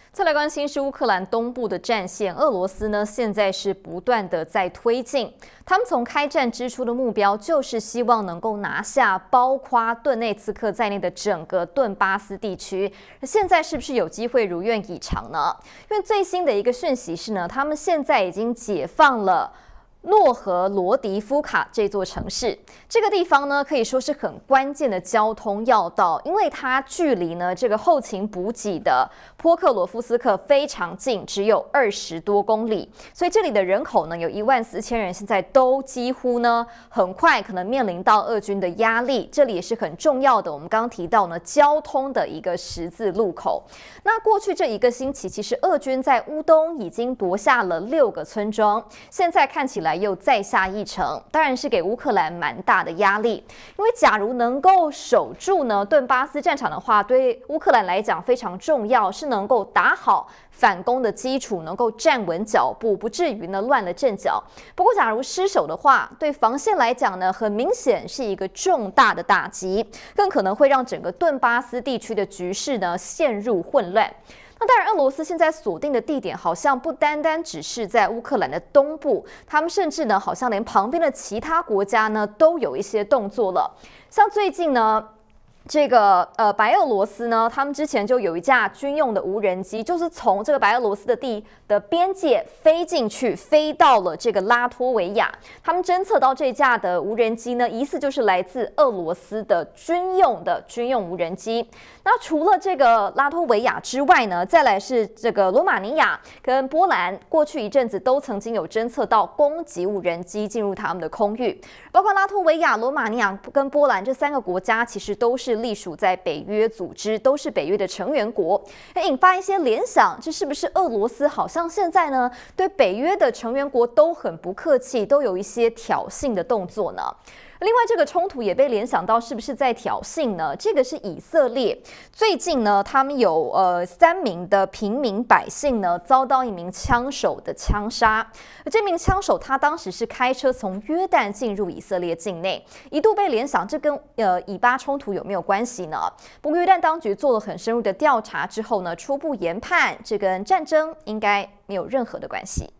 再来关心是乌克兰东部的战线，俄罗斯呢现在是不断的在推进，他们从开战之初的目标就是希望能够拿下包括顿内茨克在内的整个顿巴斯地区。现在是不是有机会如愿以偿呢？因为最新的一个讯息是呢，他们现在已经解放了诺和罗迪夫卡这座城市，这个地方呢可以说是很关键的交通要道，因为它距离呢这个后勤补给的波克罗夫斯克非常近，只有20多公里，所以这里的人口呢有14000人，现在都几乎呢很快可能面临到俄军的压力，这里也是很重要的。我们刚刚提到呢交通的一个十字路口。那过去这一个星期，其实俄军在乌东已经夺下了6个村庄，现在看起来又再下一城，当然是给乌克兰蛮大的压力。因为假如能够守住呢顿巴斯战场的话，对乌克兰来讲非常重要，是能够打好反攻的基础，能够站稳脚步，不至于呢乱了阵脚。不过假如失守的话，对防线来讲呢，很明显是一个重大的打击，更可能会让整个顿巴斯地区的局势呢陷入混乱。那当然，俄罗斯现在锁定的地点好像不单单只是在乌克兰的东部，他们甚至呢，好像连旁边的其他国家呢都有一些动作了。像最近呢，这个白俄罗斯呢，他们之前就有一架军用的无人机，就是从这个白俄罗斯的边界飞进去，飞到了这个拉脱维亚。他们侦测到这架的无人机呢，疑似就是来自俄罗斯的军用无人机。那除了这个拉脱维亚之外呢，再来是这个罗马尼亚跟波兰，过去一阵子都曾经有侦测到攻击无人机进入他们的空域。包括拉脱维亚、罗马尼亚跟波兰这3个国家，其实都是隶属在北约组织，都是北约的成员国，引发一些联想，这是不是俄罗斯好像现在呢对北约的成员国都很不客气，都有一些挑衅的动作呢？另外，这个冲突也被联想到是不是在挑衅呢？这个是以色列最近呢，他们有3名的平民百姓呢遭到一名枪手的枪杀。而这名枪手他当时是开车从约旦进入以色列境内，一度被联想这跟以巴冲突有没有关系呢？不过约旦当局做了很深入的调查之后呢，初步研判这跟战争应该没有任何的关系。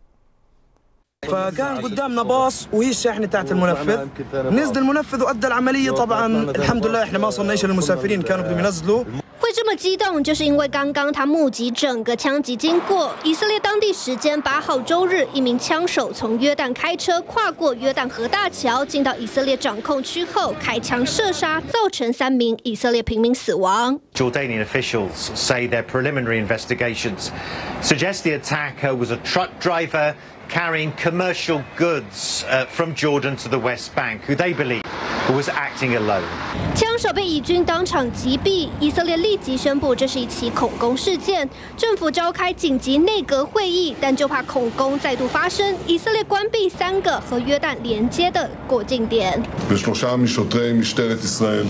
فكان قدامنا باص وهي الشاحنه تاعت المنفذ نزل المنفذ وادى العمليه طبعا الحمد لله احنا ما وصلناش للمسافرين كانوا بدهم ينزلوا 会这么激动，就是因为刚刚他目击整个枪击经过。以色列当地时间8号周日，一名枪手从约旦开车跨过约旦河大桥，进到以色列掌控区后，开枪射杀，造成3名以色列平民死亡。 Jordanian officials say their preliminary investigations suggest the attacker was a truck driver carrying commercial goods from Jordan to the West Bank, who they believe was acting alone. 枪手被以军当场击毙，以色列立即宣布这是一起恐攻事件，政府召开紧急内阁会议，但就怕恐攻再度发生，以色列关闭3个和约旦连接的过境点。 ו3 משוטרי משטרת ישראל,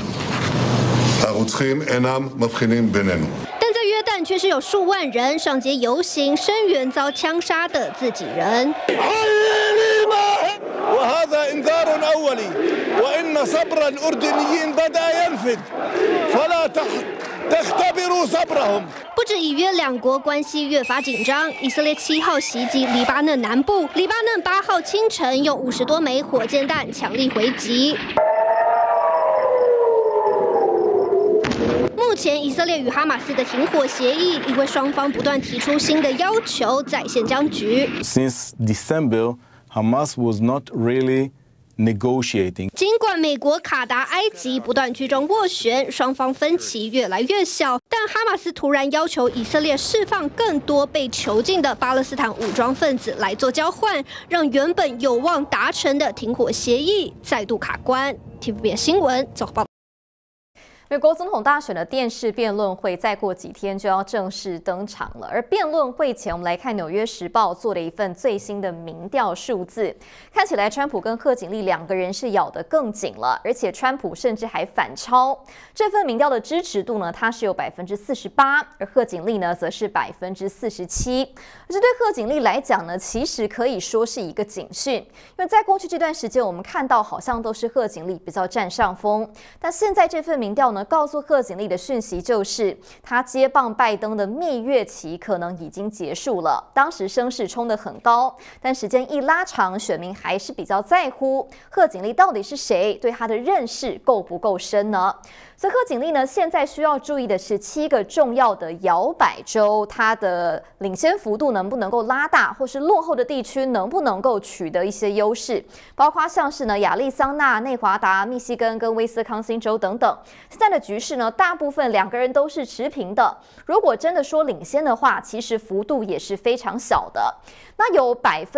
הרוצחים אינם מבחינים בינינו. 但在约旦却是有数万人上街游行，声援遭枪杀的自己人。 وهذا إنذار أولي وإن صبر الأردنيين بدأ ينفد فلا تختبروا صبرهم。 不止以约2国关系越发紧张，以色列7号袭击黎巴嫩南部，黎巴嫩8号清晨用50多枚火箭弹强力回击。目前，以色列与哈马斯的停火协议，因为双方不断提出新的要求，再现僵局。 Since December, Hamas was not really negotiating. 尽管美国、卡达、埃及不断居中斡旋，双方分歧越来越小，但哈马斯突然要求以色列释放更多被囚禁的巴勒斯坦武装分子来做交换，让原本有望达成的停火协议再度卡关。TVBS 新闻综合报道。 美国总统大选的电视辩论会再过几天就要正式登场了，而辩论会前，我们来看《纽约时报》做了一份最新的民调数字，看起来川普跟贺锦丽2个人是咬得更紧了，而且川普甚至还反超。这份民调的支持度呢，它是有48%，而贺锦丽呢则是47%。而这对贺锦丽来讲呢，其实可以说是一个警讯，因为在过去这段时间，我们看到好像都是贺锦丽比较占上风，但现在这份民调呢， 呢告诉贺锦丽的讯息就是，他接棒拜登的蜜月期可能已经结束了。当时声势冲得很高，但时间一拉长，选民还是比较在乎贺锦丽到底是谁，对他的认识够不够深呢？所以贺锦丽呢，现在需要注意的是7个重要的摇摆州，它的领先幅度能不能够拉大，或是落后的地区能不能够取得一些优势，包括像是呢亚利桑那、内华达、密西根跟威斯康星州等等。现在的局势呢，大部分2个人都是持平的。如果真的说领先的话，其实幅度也是非常小的。那有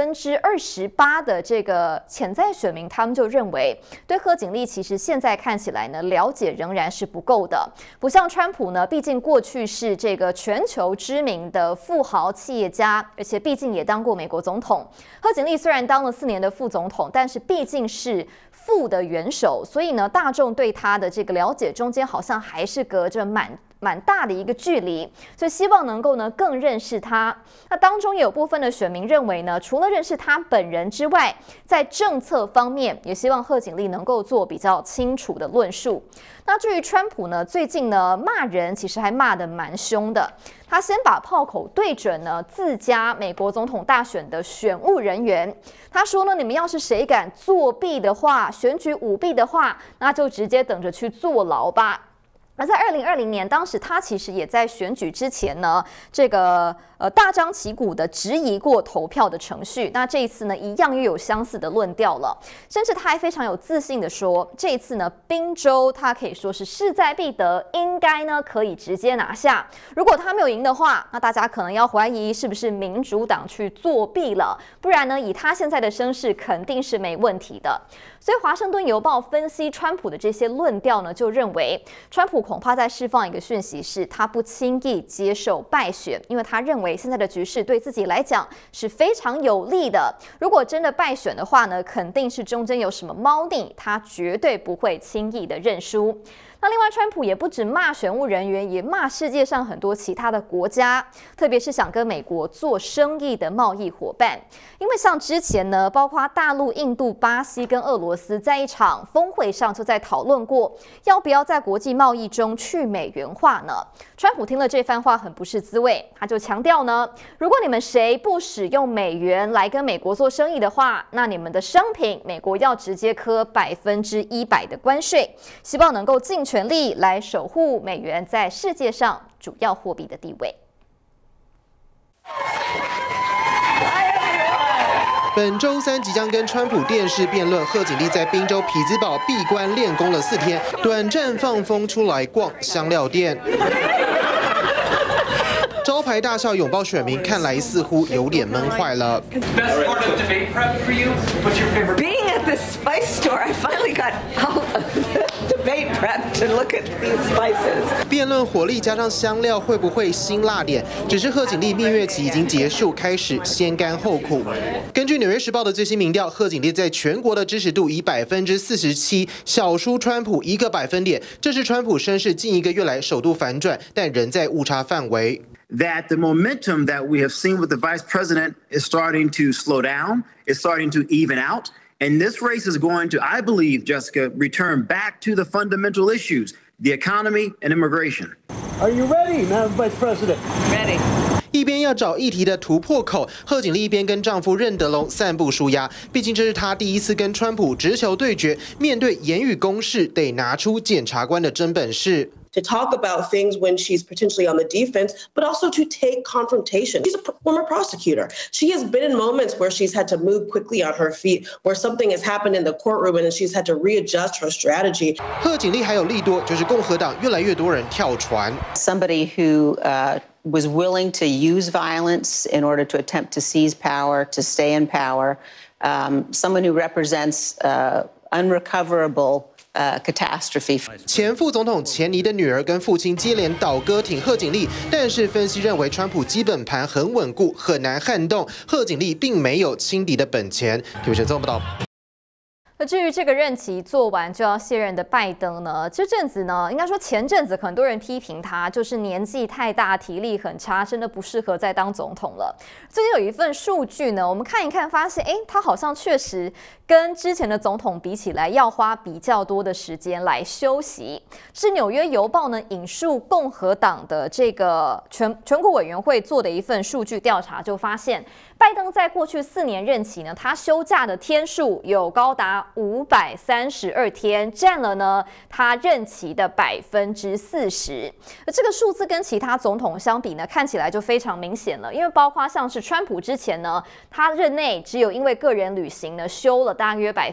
28%的这个潜在选民，他们就认为对贺锦丽其实现在看起来呢，了解仍然是不够的。不像川普呢，毕竟过去是这个全球知名的富豪企业家，而且毕竟也当过美国总统。贺锦丽虽然当了4年的副总统，但是毕竟是副的元首，所以呢，大众对他的这个了解中间好像还是隔着蛮大的一个距离，所以希望能够呢更认识他。那当中也有部分的选民认为呢，除了认识他本人之外，在政策方面也希望贺锦丽能够做比较清楚的论述。那至于川普呢，最近呢骂人其实还骂得蛮凶的。他先把炮口对准呢自家美国总统大选的选务人员，他说呢，你们要是谁敢作弊的话，选举舞弊的话，那就直接等着去坐牢吧。而在2020年，当时他其实也在选举之前呢，这个大张旗鼓的质疑过投票的程序。那这一次呢，一样又有相似的论调了，甚至他还非常有自信的说，这一次呢，宾州他可以说是势在必得，应该呢可以直接拿下。如果他没有赢的话，那大家可能要怀疑是不是民主党去作弊了，不然呢，以他现在的声势，肯定是没问题的。所以华盛顿邮报分析川普的这些论调呢，就认为川普恐怕在释放一个讯息，是他不轻易接受败选，因为他认为现在的局势对自己来讲是非常有利的。如果真的败选的话呢，肯定是中间有什么猫腻，他绝对不会轻易的认输。那另外，川普也不止骂选务人员，也骂世界上很多其他的国家，特别是想跟美国做生意的贸易伙伴。因为像之前呢，包括大陆、印度、巴西跟俄罗斯在一场峰会上就在讨论过，要不要在国际贸易中去美元化呢？川普听了这番话很不是滋味，他就强调呢，如果你们谁不使用美元来跟美国做生意的话，那你们的商品美国要直接科100%的关税，希望能够尽全力来守护美元在世界上主要货币的地位。 本周3即将跟川普电视辩论，贺锦丽在宾州匹兹堡闭关练功了4天，短暂放风出来逛香料店。招牌大笑拥抱选民，看来似乎有点闷坏了。 Being at the spice store, I finally got out of the debate prep to look at these spices. 辩论火力加上香料，会不会辛辣点？只是贺锦丽蜜月期已经结束，开始先甘后苦。根据《纽约时报》的最新民调，贺锦丽在全国的支持度以47%小输川普1个百分点，这是川普声势近1个月来首度反转，但仍在误差范围。 That the momentum that we have seen with the vice president is starting to slow down, is starting to even out. And this race is going to, I believe, Jessica, return back to the fundamental issues, the economy and immigration. Are you ready, Madam Vice President? Ready. 一边要找议题的突破口，贺锦丽一边跟丈夫任德龙散步舒压。毕竟这是她第一次跟川普直球对决，面对言语攻势，得拿出检察官的真本事。 To talk about things when she's potentially on the defense, but also to take confrontation. She's a former prosecutor. She has been in moments where she's had to move quickly on her feet, where something has happened in the courtroom and she's had to readjust her strategy. 贺锦丽还有利多，就是共和党越来越多人跳船。 Somebody who was willing to use violence in order to attempt to seize power, to stay in power. Someone who represents unrecoverable catastrophe. 前副总统钱尼的女儿跟父亲接连倒戈挺贺锦丽，但是分析认为川普基本盘很稳固，很难撼动。贺锦丽并没有轻敌的本钱。TVBS 综合报道。 那至于这个任期做完就要卸任的拜登呢，这阵子呢，应该说前阵子很多人批评他就是年纪太大，体力很差，真的不适合再当总统了。最近有一份数据呢，我们看一看，发现他好像确实跟之前的总统比起来，要花比较多的时间来休息。是《纽约邮报》呢引述共和党的这个全国委员会做的一份数据调查，就发现拜登在过去4年任期呢，他休假的天数有高达532天，占了呢他任期的40%。而这个数字跟其他总统相比呢，看起来就非常明显了。因为包括像是川普之前呢，他任内只有因为个人旅行呢休了大约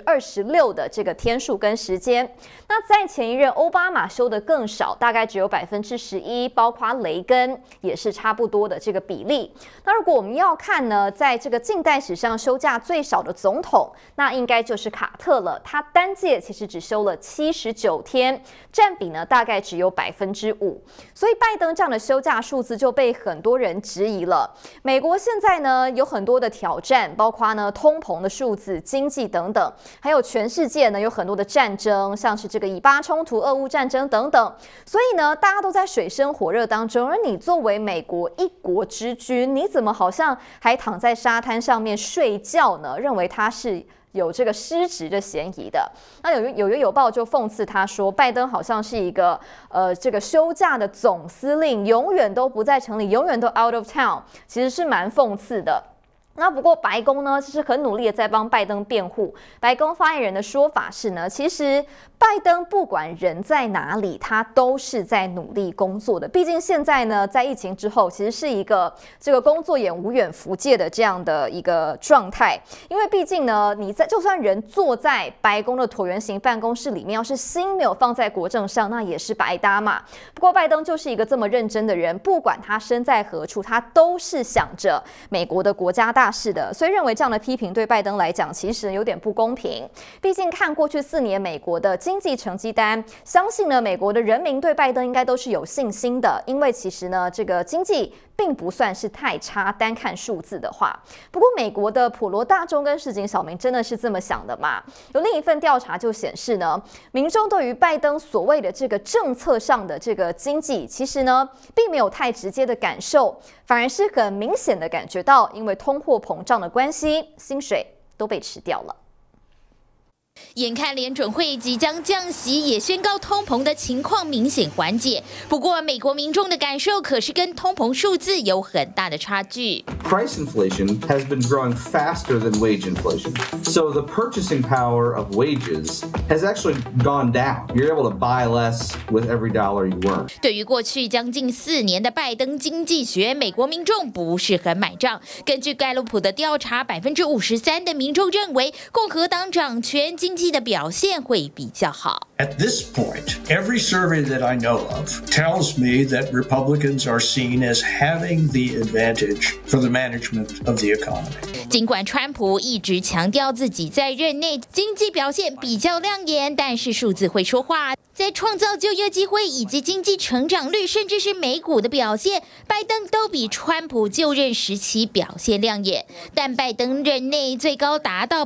26%的这个天数跟时间。那在前一任奥巴马休的更少，大概只有11%，包括雷根也是差不多的这个比例。那如果我们要看呢，在这个近代史上休假最少的总统，那应该就是卡特了。他单届其实只休了79天，占比呢大概只有5%。所以拜登这样的休假数字就被很多人质疑了。美国现在呢有很多的挑战，包括呢通膨的数字、经济等等，还有全世界呢有很多的战争，像是这个以巴冲突、俄乌战争等等。所以呢，大家都在水深火热当中，而你作为美国一国之君，你怎么好像还躺在沙滩上面睡觉呢？认为他是有这个失职的嫌疑的。那《纽约邮报》就讽刺他说，拜登好像是一个这个休假的总司令，永远都不在城里，永远都 out of town， 其实是蛮讽刺的。那不过白宫呢，就是很努力的在帮拜登辩护。白宫发言人的说法是呢，其实拜登不管人在哪里，他都是在努力工作的。毕竟现在呢，在疫情之后，其实是一个这个工作也无远弗届的这样的一个状态。因为毕竟呢，就算人坐在白宫的椭圆形办公室里面，要是心没有放在国政上，那也是白搭嘛。不过拜登就是一个这么认真的人，不管他身在何处，他都是想着美国的国家大事的，所以认为这样的批评对拜登来讲其实有点不公平。毕竟看过去4年美国的经济成绩单，相信呢美国的人民对拜登应该都是有信心的，因为其实呢这个经济并不算是太差，单看数字的话。不过美国的普罗大众跟市井小民真的是这么想的吗？有另一份调查就显示呢，民众对于拜登所谓的这个政策上的这个经济，其实呢并没有太直接的感受，反而是很明显的感觉到，因为通货膨胀的关系，薪水都被吃掉了。 眼看联准会即将降息，也宣告通膨的情况明显缓解。不过，美国民众的感受可是跟通膨数字有很大的差距。 Price inflation has been growing faster than wage inflation. So the purchasing power of wages has actually gone down. You're able to buy less with every dollar you earn. 对于过去将近4年的拜登经济学，美国民众不是很买账。根据盖洛普的调查，53%的民众认为共和党掌权，经济的表现会比较好。 At this point, every survey that I know of tells me that Republicans are seen as having the advantage for the management of the economy. 尽管川普一直强调自己在任内经济表现比较亮眼，但是数字会说话。在创造就业机会以及经济成长率，甚至是美股的表现，拜登都比川普就任时期表现亮眼。但拜登任内最高达到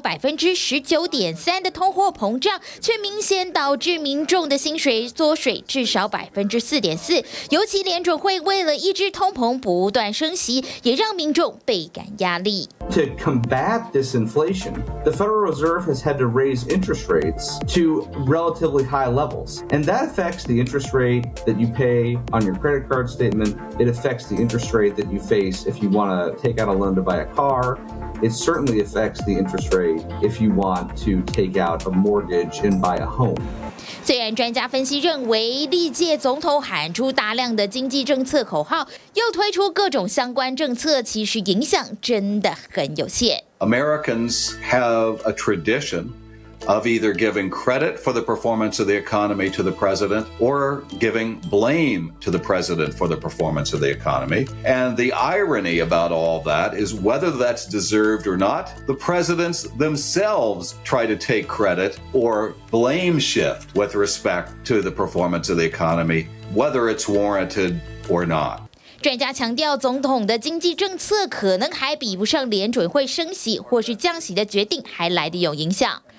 19.3%的通货膨胀，却明显导致民众的薪水缩水至少4.4%。尤其联准会为了抑制通膨不断升息，也让民众倍感压力。 To combat this inflation, the Federal Reserve has had to raise interest rates to relatively high levels. And that affects the interest rate that you pay on your credit card statement. It affects the interest rate that you face if you want to take out a loan to buy a car. It certainly affects the interest rate if you want to take out a mortgage and buy a home. 虽然专家分析认为，历届总统喊出大量的经济政策口号，又推出各种相关政策，其实影响真的很有限。 Americans have a tradition of either giving credit for the performance of the economy to the president or giving blame to the president for the performance of the economy. And the irony about all that is whether that's deserved or not, the presidents themselves try to take credit or blame shift with respect to the performance of the economy, whether it's warranted or not. 专家强调，总统的经济政策可能还比不上联准会升息或是降息的决定还来得有影响。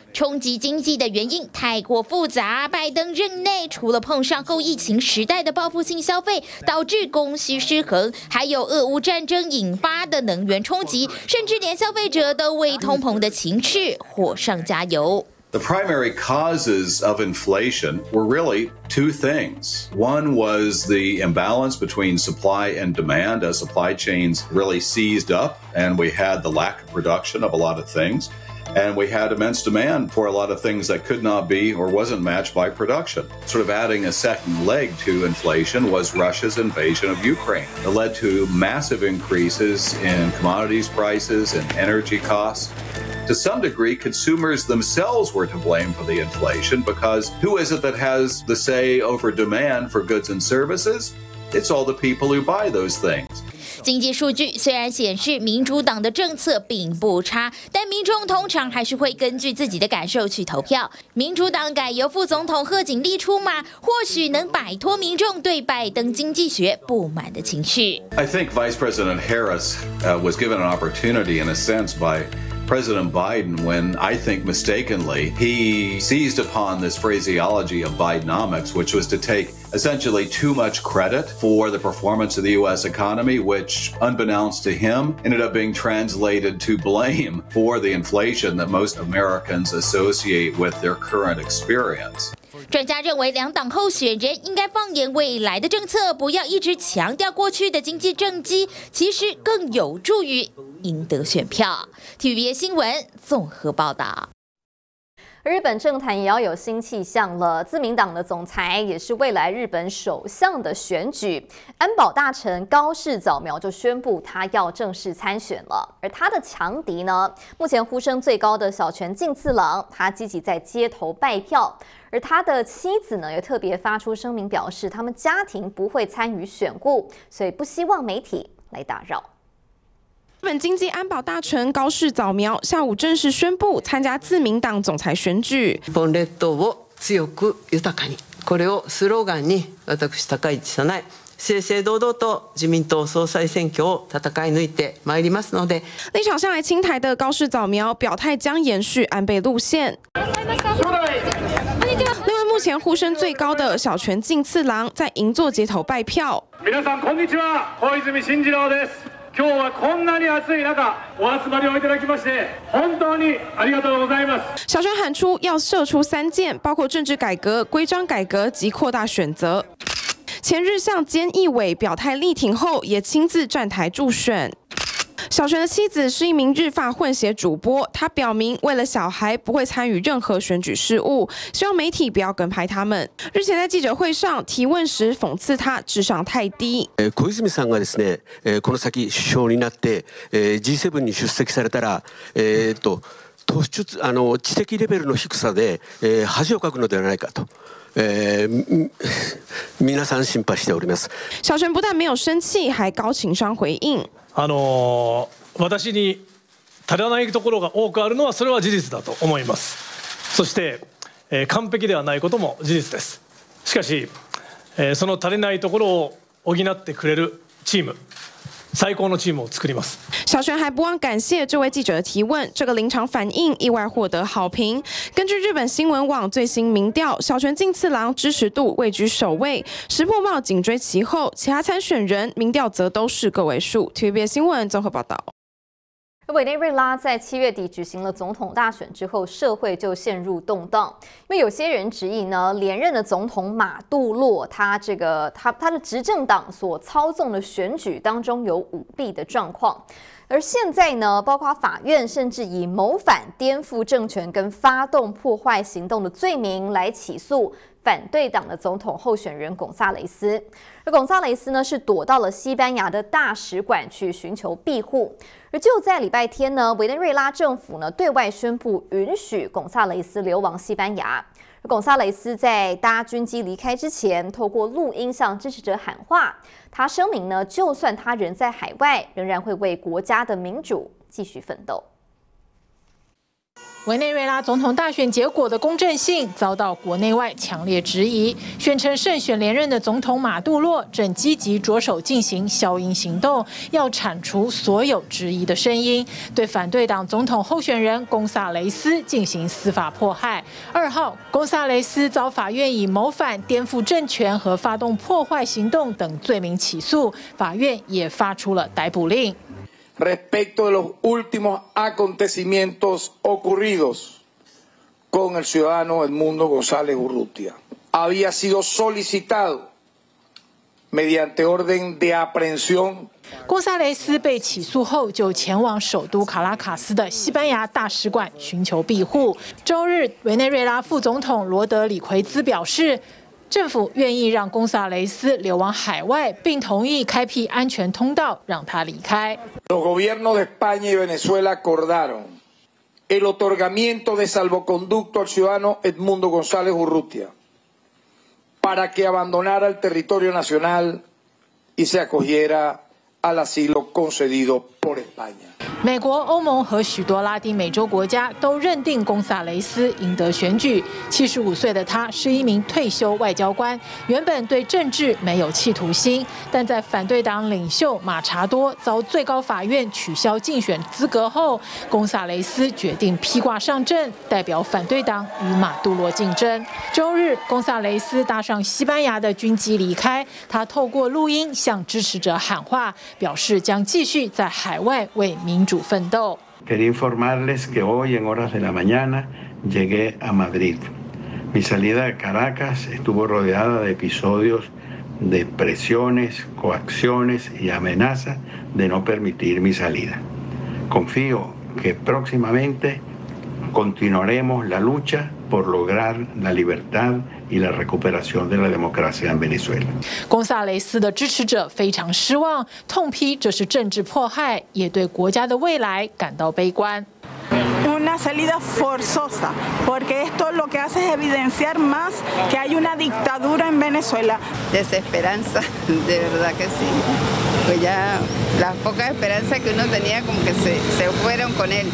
冲击经济的原因太过复杂，拜登任内除了碰上后疫情时代的报复性消费，导致供需失衡，还有俄乌战争引发的能源冲击，甚至连消费者都为通膨的情势火上加油。 The primary causes of inflation were really two things. One was the imbalance between supply and demand as supply chains really seized up, and we had the lack of production of a lot of things. And we had immense demand for a lot of things that could not be or wasn't matched by production. Sort of adding a second leg to inflation was Russia's invasion of Ukraine. It led to massive increases in commodities prices and energy costs. To some degree, consumers themselves were to blame for the inflation because who is it that has the say over demand for goods and services? It's all the people who buy those things. 经济数据虽然显示民主党的政策并不差，但民众通常还是会根据自己的感受去投票。民主党改由副总统贺锦丽出马，或许能摆脱民众对拜登经济学不满的情绪。 I think Vice President Harris was given an opportunity, in a sense, by President Biden when I think mistakenly he seized upon this phraseology of Bidenomics, which was to take essentially too much credit for the performance of the U.S. economy, which, unbeknownst to him, ended up being translated to blame for the inflation that most Americans associate with their current experience. 专家认为，两党候选人应该放眼未来的政策，不要一直强调过去的经济政绩，其实更有助于赢得选票。TVBS 新闻综合报道。 日本政坛也要有新气象了，自民党的总裁也是未来日本首相的选举，安保大臣高市早苗就宣布他要正式参选了。而他的强敌呢，目前呼声最高的小泉进次郎，他积极在街头拜票。而他的妻子呢，也特别发出声明表示，他们家庭不会参与选故，所以不希望媒体来打扰。 日本经济安保大臣高市早苗下午正式宣布参加自民党总裁选举。 日本列島を強く豊かに、これをスローガンに私高市早苗。正々堂々と自民党総裁選挙を戦い抜いてまいりますので， 立场向来亲台的高市早苗表态将延续安倍路線。另外，目前呼声最高的小泉进次郎在银座街头拜票。 皆さんこんにちは、小泉進次郎です。今日はこんなに暑い中お集まりをいただきまして本当にありがとうございます。 小泉喊出要射出3件，包括政治改革、规章改革及扩大选择。前日向菅义伟表态力挺后，也亲自站台助选。小泉的妻子是一名日法混血主播，她表明为了小孩不会参与任何选举事务，希望媒体不要跟拍他们。日前在记者会上提问時讽刺他智商太低。 小泉さんがですね、この先首相になって、G7 に出席されたら、知的レベルの低さで、恥をかくのではないかと。皆さん心配しております。 小泉不但没有生气，还高情商回应。 私に足らないところが多くあるのはそれは事実だと思います。そして、完璧ではないことも事実です。しかし、その足りないところを補ってくれるチーム。最高のチームを作ります。 小泉还不忘感谢这位记者的提问，这个临场反应意外获得好评。根据日本新闻网最新民调，小泉进次郎支持度位居首位，石破茂紧追其后，其他参选人民调则都是个位数。TVBS 新闻综合报道。 委内瑞拉在7月底举行了总统大选之后，社会就陷入动荡，因为有些人质疑呢，连任的总统马杜洛他的执政党所操纵的选举当中有舞弊的状况。而现在呢，包括法院甚至以谋反、颠覆政权跟发动破坏行动的罪名来起诉反对党的总统候选人贡萨雷斯。而贡萨雷斯呢，是躲到了西班牙的大使馆去寻求庇护。而就在礼拜天呢，委内瑞拉政府呢对外宣布允许贡萨雷斯流亡西班牙。而贡萨雷斯在搭军机离开之前，透过录音向支持者喊话，他声明呢，就算他人在海外，仍然会为国家的民主继续奋斗。 委内瑞拉总统大选结果的公正性遭到国内外强烈质疑，宣称胜选连任的总统马杜洛正积极着手进行消音行动，要铲除所有质疑的声音，对反对党总统候选人贡萨雷斯进行司法迫害。2号，贡萨雷斯遭法院以谋反、颠覆政权和发动破坏行动等罪名起诉，法院也发出了逮捕令。 Respecto de los últimos acontecimientos ocurridos con el ciudadano Edmundo González Urrutia, había sido solicitado mediante orden de aprehensión. 贡萨雷斯被起诉后，就前往首都卡拉卡斯的西班牙大使馆寻求庇护。周日，委内瑞拉副总统罗德里奎兹表示， 政府愿意让贡萨雷斯流亡海外，并同意开辟安全通道让他离开。 Los gobiernos de España y Venezuela acordaron el otorgamiento de salvoconducto al ciudadano Edmundo González Urrutia para que abandonara el territorio nacional y se acogiera al asilo concedido por España. 美国、欧盟和许多拉丁美洲国家都认定贡萨雷斯赢得选举。75岁的他是一名退休外交官，原本对政治没有企图心，但在反对党领袖马查多遭最高法院取消竞选资格后，贡萨雷斯决定披挂上阵，代表反对党与马杜罗竞争。周日，贡萨雷斯搭上西班牙的军机离开，他透过录音向支持者喊话，表示将继续在海外为民主奋斗。 Quería informarles que hoy en horas de la mañana llegué a Madrid. Mi salida de Caracas estuvo rodeada de episodios de presiones, coacciones y amenazas de no permitir mi salida. Confío que próximamente continuaremos la lucha por lograr la libertad y la recuperación de la democracia en Venezuela. 贡萨雷斯的支持者非常失望，痛批这是政治迫害，也对国家的未来感到悲观。 Una salida forzosa, porque esto lo que hace es evidenciar más que hay una dictadura en Venezuela. Desesperanza, de verdad que sí. Pues ya las pocas esperanzas que uno tenía como que se fueron con él.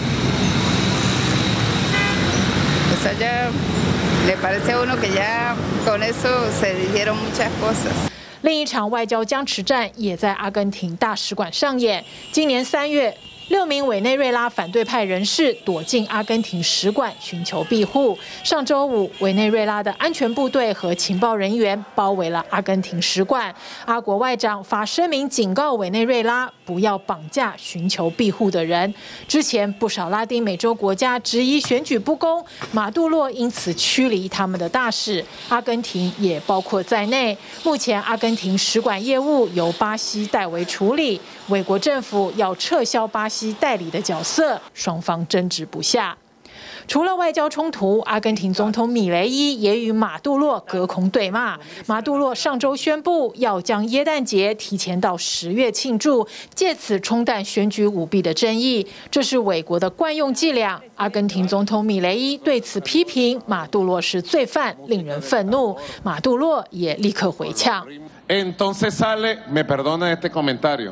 O sea, ya le parece a uno que ya con eso se dijeron muchas cosas. 另一场外交僵持战也在阿根廷大使馆上演。今年3月。 6名委内瑞拉反对派人士躲进阿根廷使馆寻求庇护。上周五，委内瑞拉的安全部队和情报人员包围了阿根廷使馆。阿国外长发声明警告委内瑞拉不要绑架寻求庇护的人。之前不少拉丁美洲国家质疑选举不公，马杜洛因此驱离他们的大使，阿根廷也包括在内。目前，阿根廷使馆业务由巴西代为处理，委国政府要撤销巴西 代理的角色，双方争执不下。除了外交冲突，阿根廷总统米雷伊也与马杜洛隔空对骂。马杜洛上周宣布要将耶诞节提前到10月庆祝，借此冲淡选举舞弊的争议，这是伪国的惯用伎俩。阿根廷总统米雷伊对此批评马杜洛是罪犯，令人愤怒。马杜洛也立刻回呛。 Entonces sale, me perdonen este comentario.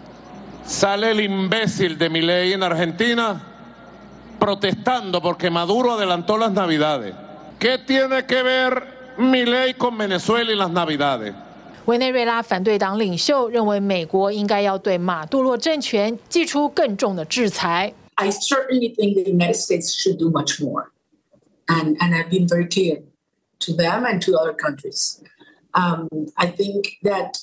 Sale el imbécil de Milei en Argentina protestando porque Maduro adelantó las Navidades. ¿Qué tiene que ver Milei con Venezuela y las Navidades? 委内瑞拉反对党领袖认为，美国应该要对马杜洛政权祭出更重的制裁。 I certainly think the United States should do much more, and I've been very clear to them and to other countries. I think that.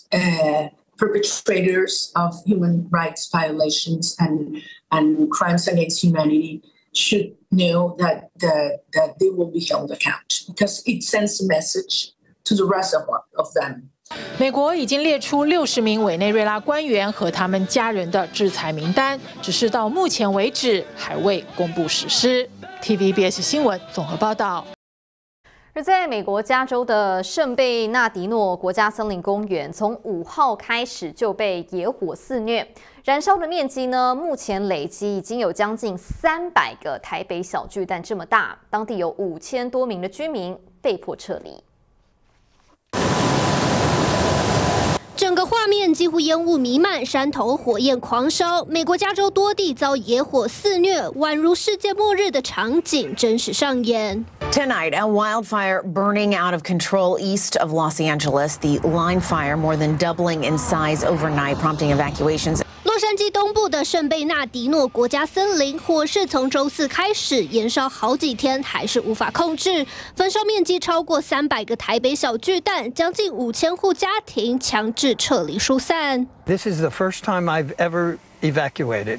Perpetrators of human rights violations and crimes against humanity should know that they will be held account because it sends a message to the rest of them. 美国已经列出60名委内瑞拉官员和他们家人的制裁名单，只是到目前为止还未公布实施。TVBS 新闻综合报道。 而在美国加州的圣贝纳迪诺国家森林公园，从5号开始就被野火肆虐，燃烧的面积呢，目前累积已经有将近300个台北小巨蛋这么大，当地有5000多名的居民被迫撤离。 整个画面几乎烟雾弥漫，山头火焰狂烧。美国加州多地遭野火肆虐，宛如世界末日的场景真实上演。 Tonight, a wildfire burning out of control east of Los Angeles. The line fire more than doubling in size overnight, prompting evacuations. 洛杉矶东部的圣贝纳迪诺国家森林火势从周4开始延烧好几天，还是无法控制，焚烧面积超过300个台北小巨蛋，将近5000户家庭强制撤离疏散。 This is the first time I've ever evacuated.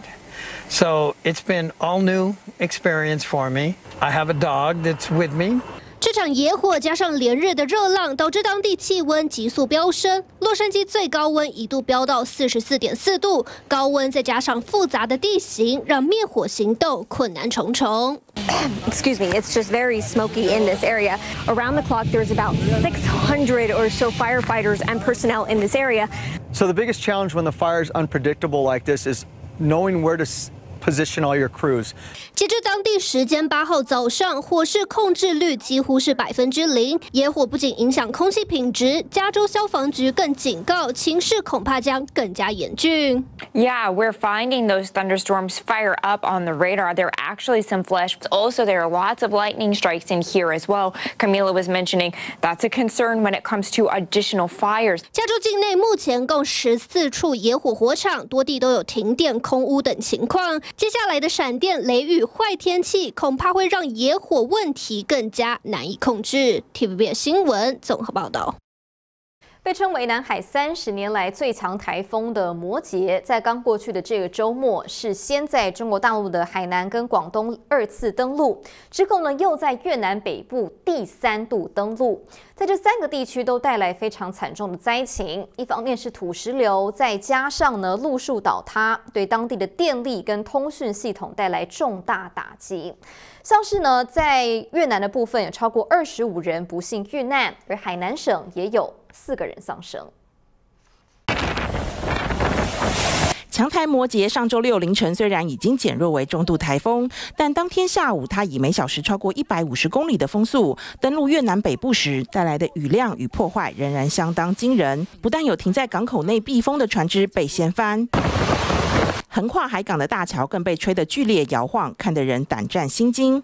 So it's been all new experience for me. I have a dog that's with me. 这场野火加上连日的热浪，导致当地气温急速飙升。洛杉矶最高温一度飙到44.4度，高温再加上复杂的地形，让灭火行动困难重重。 Excuse me, it's just very smoky in this area. Around the clock, there's about 600 or so firefighters and personnel in this area. So the biggest challenge when the fire is unpredictable like this is knowing where to position all your crews. 截至当地时间8号早上，火势控制率几乎是0%。野火不仅影响空气品质，加州消防局更警告，情势恐怕将更加严峻。 Yeah, we're finding those thunderstorms fire up on the radar. There are actually some flash. Also, there are lots of lightning strikes in here as well. Camila was mentioning that's a concern when it comes to additional fires. 加州境内目前共14处野火火场，多地都有停电、空污等情况。接下来的闪电、雷雨、坏天气，恐怕会让野火问题更加难以控制。TVB 新闻综合报道。 被称为南海30年来最强台风的摩羯，在刚过去的这个周末，是先在中国大陆的海南跟广东2次登陆，之后呢又在越南北部第3度登陆，在这3个地区都带来非常惨重的灾情。一方面是土石流，再加上呢路树倒塌，对当地的电力跟通讯系统带来重大打击。像是呢在越南的部分，有超过25人不幸遇难，而海南省也有4个人丧生。 强台摩羯上周6凌晨虽然已经减弱为中度台风，但当天下午它以每小时超过150公里的风速登陆越南北部时，带来的雨量与破坏仍然相当惊人。不但有停在港口内避风的船只被掀翻，横跨海港的大桥更被吹得剧烈摇晃，看得人胆战心惊。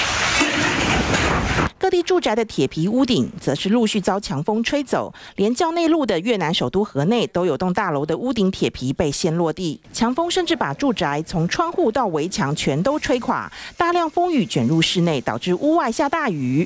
各地住宅的铁皮屋顶则是陆续遭强风吹走，连较内陆的越南首都河内都有栋大楼的屋顶铁皮被掀落地。强风甚至把住宅从窗户到围墙全都吹垮，大量风雨卷入室内，导致屋外下大雨。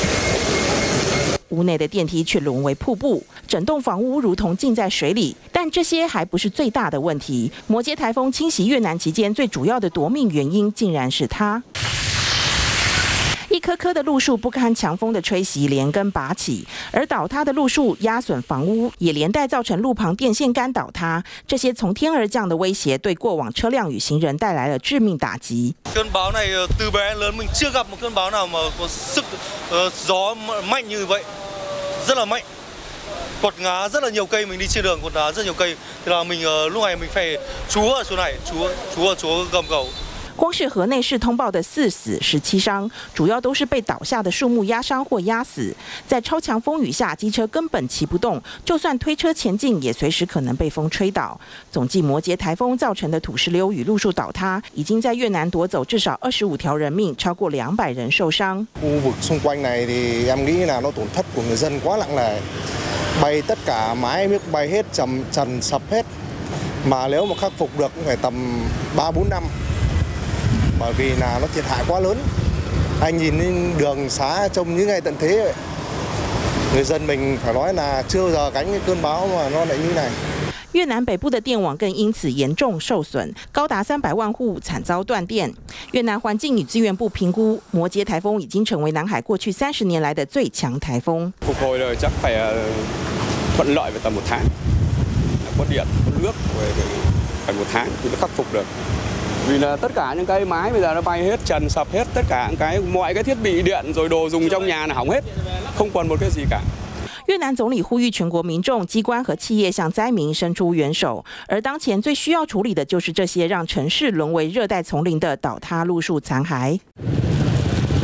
屋内的电梯却沦为瀑布，整栋房屋如同浸在水里。但这些还不是最大的问题。摩羯台风侵袭越南期间，最主要的夺命原因竟然是它。一棵棵的路树不堪强风的吹袭，连根拔起，而倒塌的路树压损房屋，也连带造成路旁电线杆倒塌。这些从天而降的威胁，对过往车辆与行人带来了致命打击。 Cơn bão này từ bé đến lớn mình chưa gặp một cơn bão nào mà có sức gió mạnh như vậy, rất là mạnh. Quật ngã rất là nhiều cây, mình đi trên đường quật ngã rất nhiều cây, thì là mình lúc này mình phải trú ở chỗ này, trú ở chỗ gầm cầu. 光是河内市通报的4死17伤，主要都是被倒下的树木压伤或压死。在超强风雨下，机车根本骑不动，就算推车前进，也随时可能被风吹倒。总计摩羯台风造成的土石流与路树倒塌，已经在越南夺走至少25条人命，超過200人受傷。 khu vực xung quanh này thì em nghĩ là nó tổn thất của người dân quá nặng nề, bay tất cả mái nước bay hết, trần sập hết, mà nếu mà khắc phục được cũng phải tầm 3-4 năm. Bởi vì là nó thiệt hại quá lớn. Anh nhìn lên đường xá trông như ngày tận thế vậy. Người dân mình phải nói là chưa bao giờ gánh cái cơn bão mà nó lại như này. 越南北部的电网更因此严重受损，高達300萬戶慘遭斷電。越南環境與資源部評估，摩羯台風已經成為南海過去30年來的最強台風。 Phục hồi rồi chắc phải thuận lợi về tầm 1 tháng. Có điện, có nước, phải 1 tháng thì mới khắc phục được. Vì là tất cả những cái mái bây giờ nó bay hết, trần sập hết, tất cả những cái mọi cái thiết bị điện rồi đồ dùng trong nhà là hỏng hết, không còn một cái gì cả. 越南总理呼吁全国民众、机关和企业向灾民伸出援手，而当前最需要处理的就是这些让城市沦为热带丛林的倒塌路树残骸。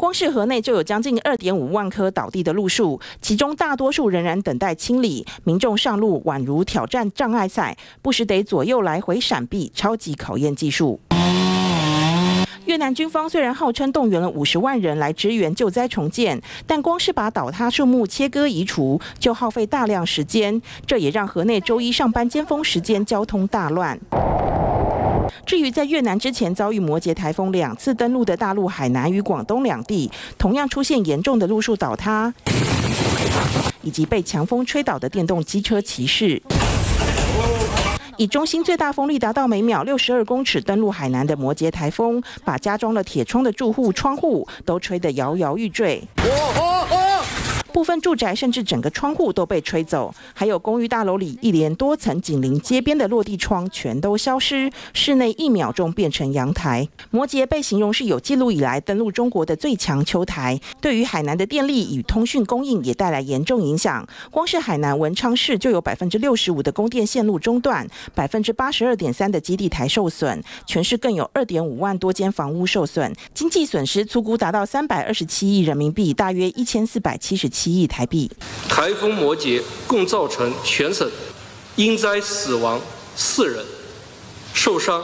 光是河内就有将近2.5万棵倒地的路树，其中大多数仍然等待清理。民众上路宛如挑战障碍赛，不时得左右来回闪避，超级考验技术。越南军方虽然号称动员了50万人来支援救灾重建，但光是把倒塌树木切割移除，就耗费大量时间。这也让河内周一上班尖峰时间交通大乱。至于在越南之前遭遇摩羯台风2次登陆的大陆海南与广东两地，同样出现严重的路树倒塌，以及被强风吹倒的电动机车骑士。以中心最大风力达到每秒62公尺登陆海南的摩羯台风，把加装了铁窗的住户窗户都吹得摇摇欲坠。部分住宅甚至整个窗户都被吹走，还有公寓大楼里一连多层紧邻街边的落地窗全都消失，室内1秒钟变成阳台。摩羯被形容是有记录以来登陆中国的最强秋台，对于海南的电力与通讯供应也带来严重影响。光是海南文昌市就有65%的供电线路中断，82.3%的基地台受损，全市更有2.5万多间房屋受损，经济损失粗估达到327亿人民币，大约1477亿台币。 台风摩羯共造成全省因灾死亡4人，受伤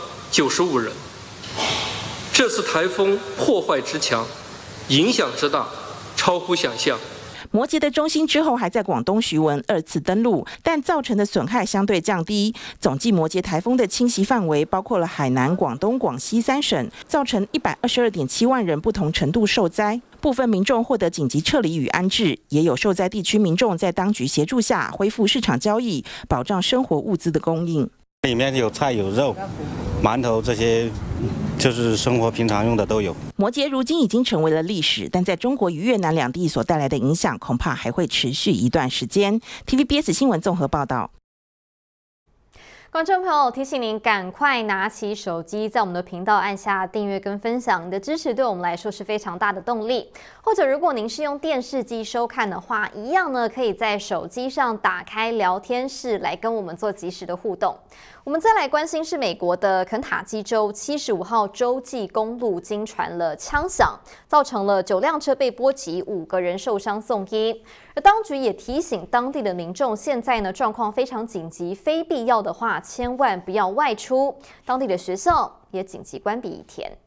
95人。这次台风破坏之强，影响之大，超乎想象。 摩羯的中心之后还在广东徐闻2次登陆，但造成的损害相对降低。总计摩羯台风的侵袭范围包括了海南、广东、广西3省，造成122.7万人不同程度受灾。部分民众获得紧急撤离与安置，也有受灾地区民众在当局协助下恢复市场交易，保障生活物资的供应。 里面有菜有肉、馒头这些，就是生活平常用的都有。 摩羯如今已经成为了历史，但在中国与越南两地所带来的影响，恐怕还会持续一段时间。TVBS 新闻综合报道。 观众朋友，提醒您赶快拿起手机，在我们的频道按下订阅跟分享，你的支持对我们来说是非常大的动力。或者如果您是用电视机收看的话，一样呢可以在手机上打开聊天室来跟我们做即时的互动。我们再来关心是美国的肯塔基州75号洲际公路经传了枪响，造成了9辆车被波及，5个人受伤送医。而当局也提醒当地的民众，现在呢状况非常紧急，非必要的话千万不要外出。当地的学校也紧急关闭1天。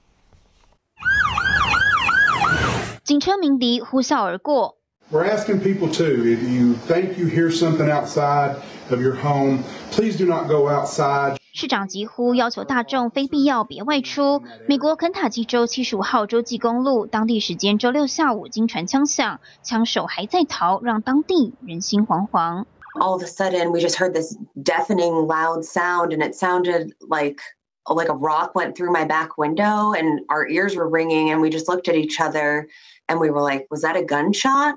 警车鸣笛呼啸而过。 We're asking people too, if you think you hear something outside of your home, please do not go outside. 市长疾呼要求大众非必要别外出。美国肯塔基州75号洲际公路，当地时间周6下午经传枪响，枪手还在逃，让当地人心惶惶。 All of a sudden, we just heard this deafening loud sound, and it sounded like a rock went through my back window, and our ears were ringing, and we just looked at each other, and we were like, was that a gunshot?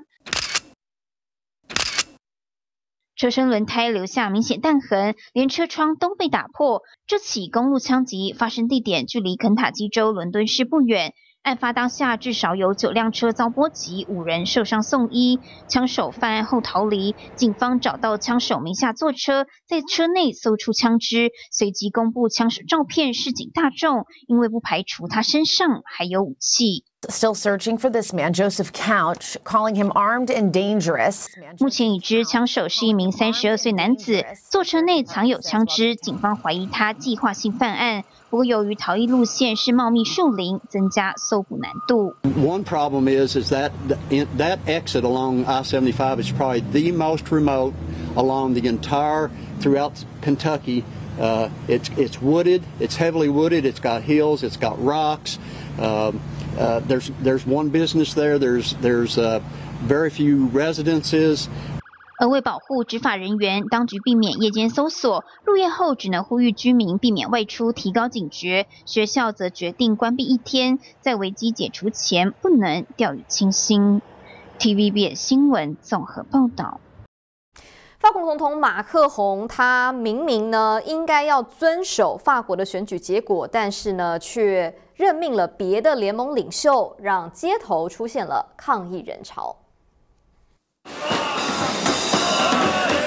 车身轮胎留下明显弹痕，连车窗都被打破。这起公路枪击发生地点距离肯塔基州伦敦市不远。案发当下，至少有9辆车遭波及，5人受伤送医。枪手犯案后逃离，警方找到枪手名下座车，在车内搜出枪支，随即公布枪手照片示警大众，因为不排除他身上还有武器。 Still searching for this man, Joseph Couch, calling him armed and dangerous. 目前已知枪手是一名32岁男子，座车内藏有枪支，警方怀疑他计划性犯案。不过由于逃逸路线是茂密树林，增加搜捕难度。 One problem is that that exit along I-75 is probably the most remote along the entire throughout Kentucky. It's wooded, it's heavily wooded, it's got hills, it's got rocks. There's one business there. There's very few residences. 而为保护执法人员，当局避免夜间搜索，入夜后只能呼吁居民避免外出，提高警觉。学校则决定关闭1天，在危机解除前不能掉以轻心。TVBS 新闻综合报道。 法国总统马克宏，他明明呢应该要遵守法国的选举结果，但是呢却任命了别的联盟领袖，让街头出现了抗议人潮。 刚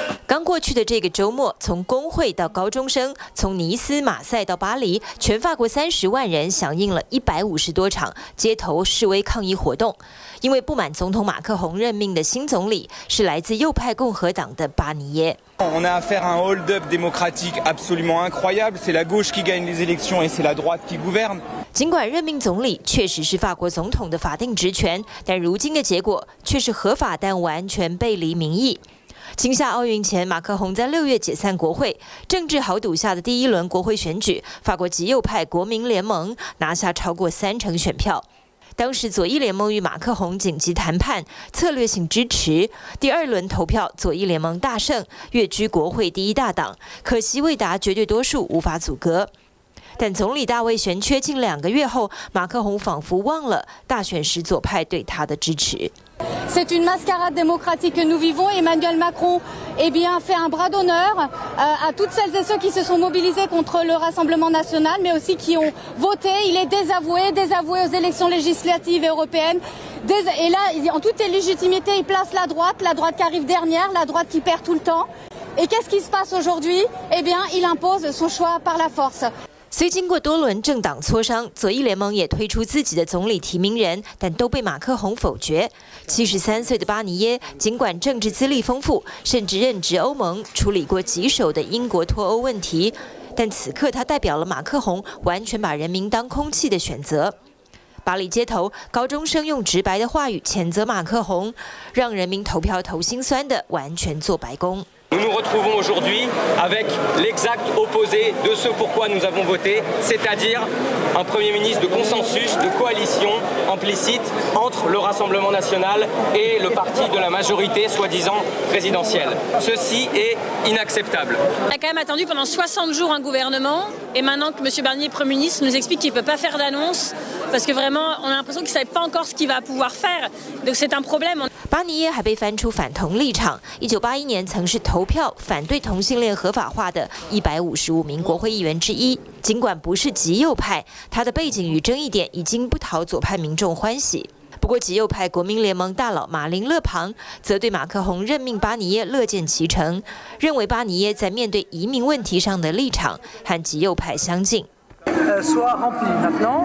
过去的这个周末，从工会到高中生，从尼斯、马赛到巴黎，全法国30万人响应了150多场街头示威抗议活动，因为不满总统马克宏任命的新总理是来自右派共和党的巴尼耶。 On a affaire à un hold-up démocratique absolument incroyable. C'est la gauche qui gagne les élections et c'est la droite qui gouverne. 尽管任命总理确实是法国总统的法定职权，但如今的结果却是合法但完全背离民意。今夏奥运前，马克宏在6月解散国会，政治豪赌下的第一轮国会选举，法国极右派国民联盟拿下超过30%选票。 当时左翼联盟与马克宏紧急谈判，策略性支持。第2轮投票，左翼联盟大胜，跃居国会第1大党，可惜未达绝对多数，无法阻隔。但总理大位悬缺近2个月后，马克宏仿佛忘了大选时左派对他的支持。 C'est une mascarade démocratique que nous vivons. Emmanuel Macron, eh bien, fait un bras d'honneur à toutes celles et ceux qui se sont mobilisés contre le Rassemblement national, mais aussi qui ont voté. Il est désavoué aux élections législatives et européennes. Et là, en toute légitimité, il place la droite qui arrive dernière, la droite qui perd tout le temps. Et qu'est-ce qui se passe aujourd'hui? Eh bien, il impose son choix par la force. 虽经过多轮政党磋商，左翼联盟也推出自己的总理提名人，但都被马克宏否决。73岁的巴尼耶，尽管政治资历丰富，甚至任职欧盟，处理过棘手的英国脱欧问题，但此刻他代表了马克宏完全把人民当空气的选择。巴黎街头，高中生用直白的话语谴责马克宏，让人民投票投心酸的完全做白工。 Nous nous retrouvons aujourd'hui avec l'exact opposé de ce pourquoi nous avons voté, c'est-à-dire un Premier ministre de consensus, de coalition implicite entre le Rassemblement national et le parti de la majorité soi-disant présidentielle. Ceci est inacceptable. On a quand même attendu pendant 60 jours un gouvernement et maintenant que M. Barnier, Premier ministre, nous explique qu'il ne peut pas faire d'annonce parce que vraiment on a l'impression qu'il ne savait pas encore ce qu'il va pouvoir faire. Donc c'est un problème. 巴尼耶还被翻出反同立场。1981年曾是投票反对同性恋合法化的155名国会议员之一。尽管不是极右派，他的背景与争议点已经不讨左派民众欢喜。不过，极右派国民联盟大佬马林勒庞则对马克宏任命巴尼耶乐见其成，认为巴尼耶在面对移民问题上的立场和极右派相近。 soit rempli. Maintenant,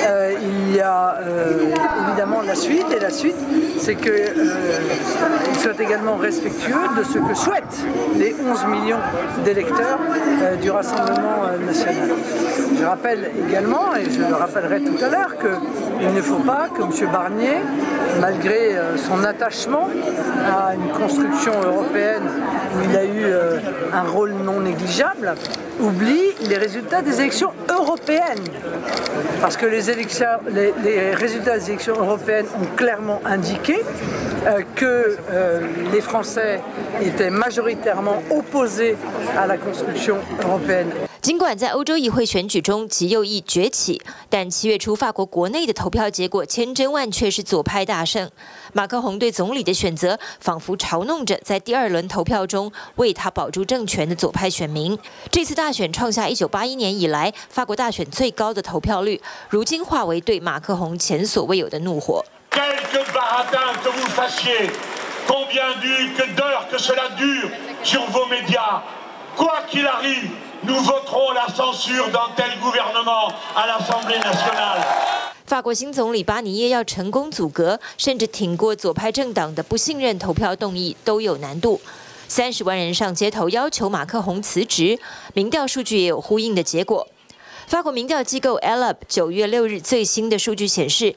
il y a évidemment la suite, et la suite, c'est qu'il soit également respectueux de ce que souhaitent les 11 millions d'électeurs du Rassemblement national. Je rappelle également, et je le rappellerai tout à l'heure, qu'il ne faut pas que M. Barnier, malgré son attachement à une construction européenne où il a eu un rôle non négligeable, oublie les résultats des élections européennes. Parce que les résultats des élections européennes ont clairement indiqué que les Français étaient majoritairement opposés à la construction européenne. 尽管在欧洲议会选举中极右翼崛起，但7月初法国国内的投票结果千真万确是左派大胜。马克宏对总理的选择，仿佛嘲弄着在第2轮投票中为他保住政权的左派选民。这次大选创下1981年以来法国大选最高的投票率，如今化为对马克宏前所未有的怒火。 Quelque baratin que vous fassiez, combien d'heures que cela dure sur vos médias, quoi qu'il arrive. Nous voterons la censure d'un tel gouvernement à l'Assemblée nationale. 法国新总理巴尼耶要成功阻隔，甚至挺过左派政党的不信任投票动议都有难度。30万人上街头要求马克宏辞职，民调数据也有呼应的结果。法国民调机构 Gallup 9月6日最新的数据显示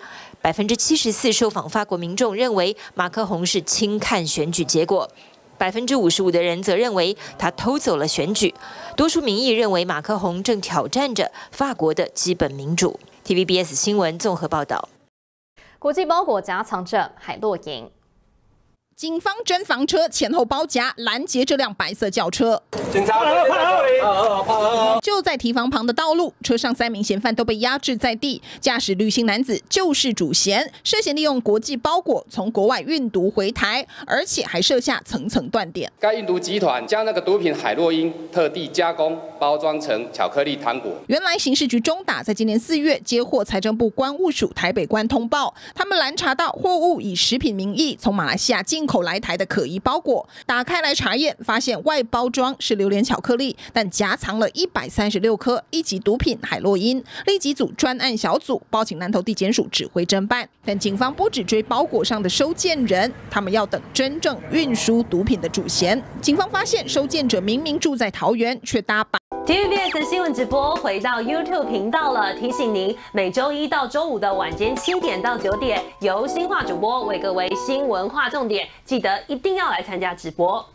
，74%受访法国民众认为马克宏是轻看选举结果。55%的人则认为他偷走了选举，多数民意认为马克宏正挑战着法国的基本民主。TVBS 新闻综合报道。 国际包裹夹藏着海洛因。 警方侦房车前后包夹拦截这辆白色轿车， 警察就在提防旁的道路，车上3名嫌犯都被压制在地，驾驶旅行男子就是主嫌，涉嫌利用国际包裹从国外运毒回台，而且还设下层层断点。 该运毒集团将那个毒品海洛因特地加工包装成巧克力糖果。 原来刑事局中打在今年4月接获财政部关务署台北关通报，他们拦查到货物以食品名义从马来西亚进口。 口来台的可疑包裹，打开来查验，发现外包装是榴莲巧克力，但夹藏了136颗1级毒品海洛因。立即组专案小组报请南投地检署指挥侦办，但警方不只追包裹上的收件人，他们要等真正运输毒品的主嫌。警方发现收件者明明住在桃园，却搭把。 TVBS 新闻直播回到 YouTube 频道了，提醒您每周一到周五的晚间7点到9点，由新化主播为各位新闻划重点，记得一定要来参加直播。